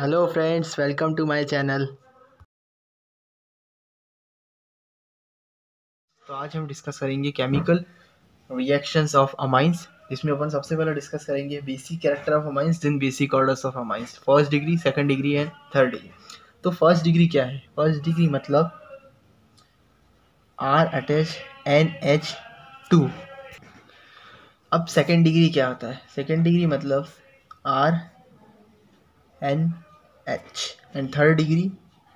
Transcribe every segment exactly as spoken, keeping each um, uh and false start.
Hello friends, welcome to my channel. तो आज हम डिस्कस करेंगे केमिकल रिएक्शंस ऑफ अमाइंस, जिसमें अपन सबसे पहले डिस्कस करेंगे basic character of amines, then basic orders of amines, first degree, second degree and third degree. तो first degree क्या है? फर्स्ट डिग्री मतलब R attach N H two. अब सेकंड डिग्री क्या होता है? सेकंड डिग्री मतलब R N H and third degree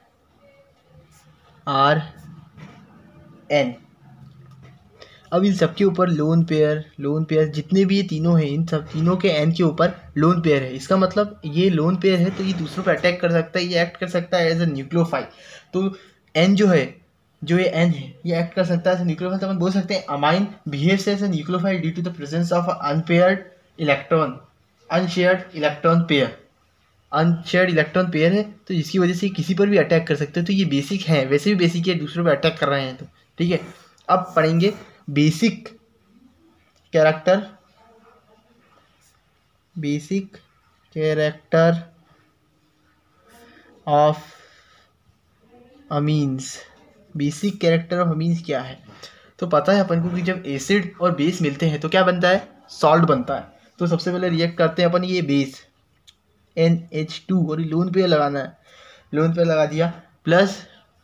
R N. अब इन सबके ऊपर लोन पेयर लोन पेयर जितने भी ये तीनों हैं, इन सब तीनों के एन के ऊपर लोन पेयर है। इसका मतलब ये लोन पेयर है तो ये दूसरों पर अटैक कर सकता है, ये एक्ट कर सकता है एज अ न्यूक्लियोफाइल। तो एन जो है जो ये एन है ये एक्ट कर सकता है एज अ न्यूक्लियोफाइल। तो अपन बोल सकते हैं amine behaves as a nucleophile due to the presence of unpaired electron unshared electron pair. Unshared electron pair है तो इसकी वजह से किसी पर भी अटैक कर सकते हैं। तो ये बेसिक है, वैसे भी बेसिक है, दूसरों पर अटैक कर रहे हैं तो ठीक है। अब पढ़ेंगे basic character basic character of amines. Basic character of amines क्या है? तो पता है अपन को कि जब एसिड और बेस मिलते हैं तो क्या बनता है? सॉल्ट बनता है। तो सबसे पहले रिएक्ट करते हैं अपन ये बेस एन एच टू और लोन पे लगाना है, लोन पे लगा दिया, plus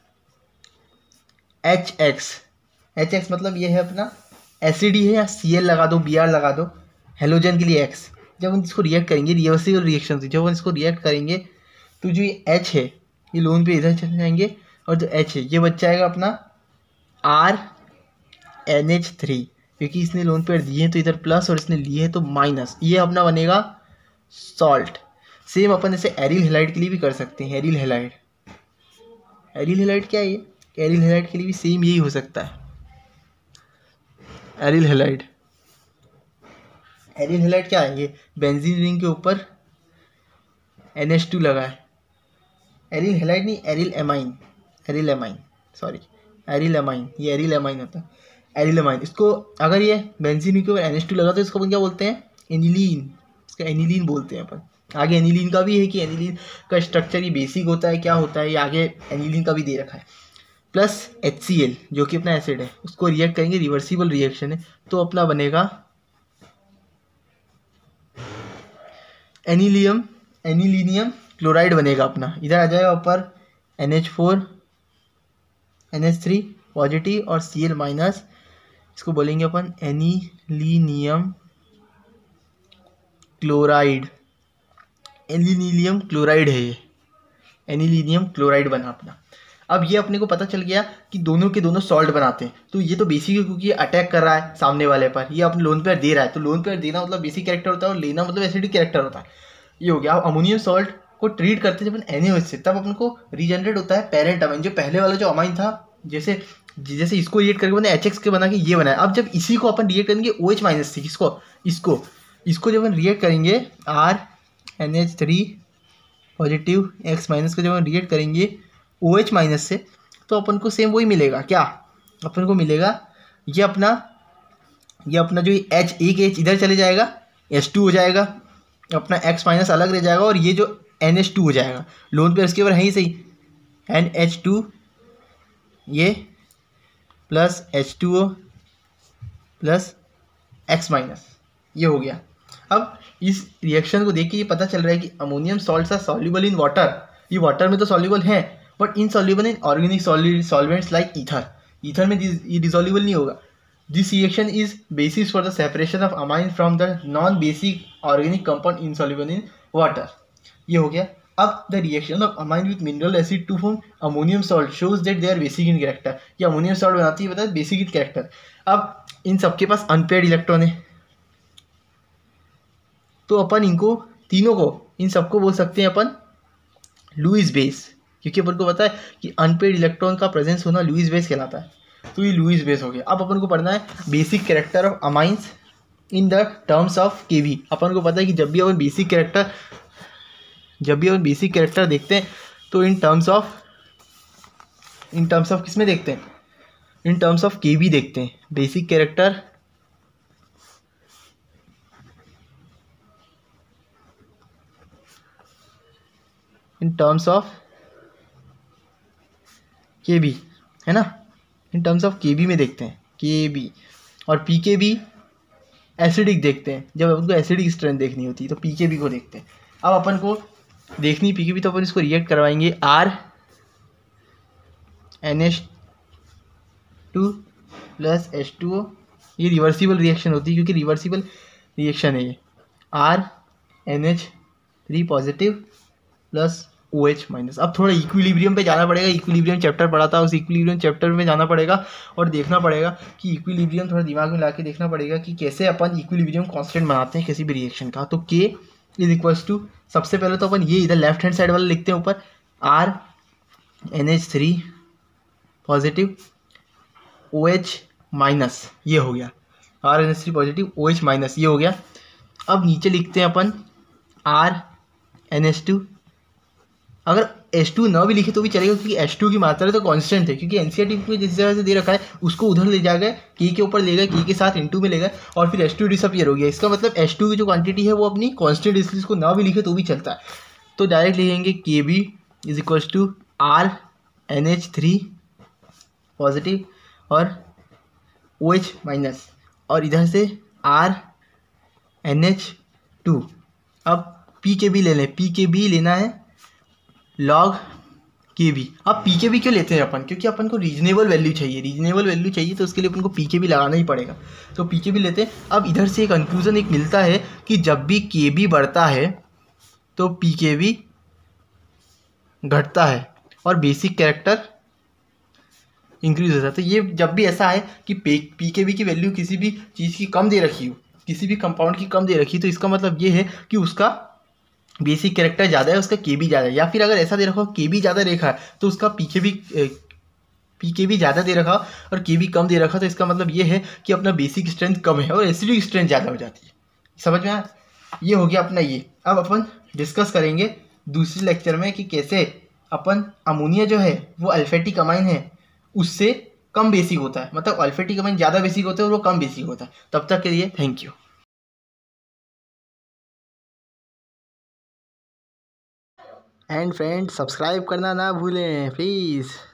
H X. H X मतलब ये है अपना एसिड ही है, या सी एल लगा दो, बी आर लगा दो, हेलोजन के लिए एक्स। जब हम इसको रिएक्ट करेंगे रिवर्सिबल रिएक्शन से, जब हम इसको रिएक्ट करेंगे तो जो ये एच है ये लोन पे इधर चले जाएंगे और जो एच है ये बच जाएगा अपना आर एन एच थ्री, क्योंकि इसने लोन पेयर दिए हैं तो इधर प्लस और इसने लिए हैं तो माइनस, ये अपना बनेगा सॉल्ट। सेम अपन इसे एरिल हेलाइड के लिए भी कर सकते हैं। एरिल हेलाइड एरिल हेलाइड क्या है? ये एरिल हेलाइड के लिए भी सेम यही हो सकता है। एरिल हेलाइड एरिल हेलाइड क्या है? ये बेंजीन रिंग के ऊपर एन एच टू लगा है। एरिल हेलाइड नहीं, aryl amine aryl amine sorry aryl amine ये एरिल एमाइन होता है। एरिल एमाइन, इसको अगर ये बेंजीन रिंग के ऊपर एन एच टू लगा तो इसको अपन क्या बोलते हैं? एनिलीन। इसका एनिलीन बोलते हैं अपन। आगे एनिलीन का भी है कि एनिलीन का स्ट्रक्चर ये बेसिक होता है, क्या होता है ये आगे एनिलीन का भी दे रखा है। प्लस एच सी एल जो कि अपना एसिड है, उसको रिएक्ट करेंगे, रिवर्सिबल रिएक्शन है तो अपना बनेगा एनिलियम एनिलीनियम क्लोराइड बनेगा अपना। इधर आ जाएगा ऊपर N H four N H three positive और सी एल माइनस, इसको बोलेंगे अपन एनिलीनियम क्लोराइड। एनिलीनियम क्लोराइड है ये, एनिलीनियम क्लोराइड बना अपना। अब ये अपने को पता चल गया कि दोनों के दोनों सॉल्ट बनाते हैं। तो ये तो बेसिक है क्योंकि ये अटैक कर रहा है सामने वाले पर, ये अपने लोन पेयर दे रहा है, तो लोन पेयर देना मतलब बेसिक कैरेक्टर होता है और लेना मतलब एसिडिक कैरेक्टर होता है। ये हो गया। अब अमोनियम सॉल्ट को ट्रीट करते हैं जब अपन एनएओएच से, तब अपन को रीजनरेट होता है पेरेंट अमाइन। जो पहले वाला जो अमाइन था, जैसे जैसे इसको रिएक्ट करके बने एच एक्स के बना के ये बनाया। अब जब इसी को अपन रिएक्ट करेंगे ओ एच माइनस से, इसको इसको इसको जब अपन रिएक्ट करेंगे R N H three positive X minus को जब हम रिएक्ट करेंगे ओ एच माइनस से, तो अपन को सेम वही मिलेगा। क्या अपन को मिलेगा? ये अपना ये अपना जो एच एक एच इधर चले जाएगा, एच टू हो जाएगा, अपना एक्स माइनस अलग रह जाएगा और ये जो एन एच टू हो जाएगा। लोन पेयर इसके ऊपर है ही सही, एन एच टू ये plus H two O plus X minus, ये हो गया। अब इस रिएक्शन को देख के ये पता चल रहा है कि ammonium salts are soluble in water. ये वाटर में तो सॉल्युबल है but insoluble in organic solvents like ether. Ether में ये डिसॉल्युबल नहीं होगा। This reaction is basis for the separation of amine from the non basic organic compound insoluble in water. ये हो गया। अब the reaction of amine with mineral acid to form ammonium salt shows that they are basic in character. ये ammonium salt बनाती है, बताए basic in character. अब इन सबके पास अनपेयर्ड इलेक्ट्रॉन है तो अपन इनको तीनों को इन सबको बोल सकते हैं अपन लुईस बेस, क्योंकि अपन को पता है कि अनपेड इलेक्ट्रॉन का प्रेजेंस होना लुईस बेस कहलाता है। तो ये लुईस बेस हो गया। अब अपन को पढ़ना है basic character of amines in the terms of Kb. अपन को पता है कि जब भी अपन बेसिक कैरेक्टर जब भी अपन बेसिक कैरेक्टर देखते हैं तो in terms of in terms of किस में देखते हैं? इन टर्म्स ऑफ केवी देखते हैं। Basic character in terms of K B, है ना, in terms of K B में देखते हैं, के बी। और पी के बी एसिडिक देखते हैं, जब अपन को एसिडिक स्ट्रेंथ देखनी होती है तो पी के बी को देखते हैं। अब अपन को देखनी पी के बी, तो अपन इसको रिएक्ट करवाएंगे R N H two plus H two O. ये रिवर्सिबल रिएक्शन होती है क्योंकि रिवर्सिबल रिएक्शन है ये। R N H three positive plus O H minus. अब थोड़ा इक्विलिब्रियम पे जाना पड़ेगा, इक्विलिब्रियम चैप्टर पढ़ा था, उस इक्विलिब्रियम चैप्टर में जाना पड़ेगा और देखना पड़ेगा कि इक्विलिब्रियम थोड़ा दिमाग में ला के देखना पड़ेगा कि कैसे अपन इक्विलिब्रियम कांस्टेंट बनाते हैं किसी भी रिएक्शन का। तो के इज इक्वल्स टू, सबसे पहले तो अपन ये इधर लेफ्ट हैंड साइड वाला लिखते हैं ऊपर, R N H three positive O H minus, ये हो गया, R N H three positive O H minus, ये हो गया। अब नीचे लिखते हैं अपन आर एन एच टू, अगर एच टू ना भी लिखे तो भी चलेगा क्योंकि एच टू की मात्रा तो कांस्टेंट है, क्योंकि एनसीईआरटी में जिस जगह से दे रखा है उसको उधर ले जा गए, के के ऊपर ले गए, के के साथ इनटू में ले गए और फिर एच टू डिसअपियर हो गया। इसका मतलब एच टू की जो क्वांटिटी है वो अपनी कांस्टेंट, इसलिए इसको ना भी लिखे तो भी चलता है। तो डायरेक्ट लिखेंगे K B is equals to R N H three positive और ओ एच माइनस, और इधर से आर एन एच टू। अब पी के बी ले लें, पी के बी लेना है लॉग के बी। अब पी के बी क्यों लेते हैं अपन, क्योंकि अपन को रीजनेबल वैल्यू चाहिए, रीजनेबल वैल्यू चाहिए तो उसके लिए अपन को पी के बी लगाना ही पड़ेगा। तो पी के बी लेते हैं। अब इधर से एक कंक्लूजन एक मिलता है कि जब भी के बी बढ़ता है तो पी के बी घटता है और बेसिक कैरेक्टर इंक्रीज हो जाता है। ये जब भी ऐसा है कि पी के बी की वैल्यू किसी भी चीज़ की कम दे रखी हो, किसी भी कंपाउंड की कम दे रखी, तो इसका मतलब ये है कि उसका बेसिक कैरेक्टर ज़्यादा है, उसका के बी ज़्यादा है। या फिर अगर ऐसा दे रखा हो के बी ज़्यादा देखा है तो उसका P K B P K B ज़्यादा दे रखा और के बी कम दे रखा, तो इसका मतलब ये है कि अपना बेसिक स्ट्रेंथ कम है और एसिडिक स्ट्रेंथ ज़्यादा हो जाती है। समझ में आया? ये हो गया अपना ये। अब अपन डिस्कस करेंगे दूसरे लेक्चर में कि कैसे अपन अमोनिया जो है वो अल्फेटिक अमाइन है उससे कम बेसिक होता है, मतलब अल्फेटिक अमाइन ज़्यादा बेसिक होता है और वो कम बेसिक होता है। तब तक के लिए thank you. And friend subscribe करना ना भूलें प्लीज़।